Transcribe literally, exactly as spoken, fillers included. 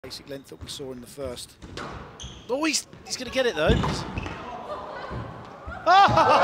Basic length that we saw in the first. Oh, he's, he's going to get it though. Oh!